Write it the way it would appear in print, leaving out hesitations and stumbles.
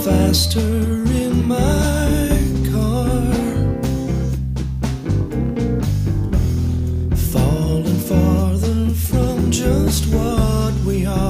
faster in my car, falling farther from just what we are.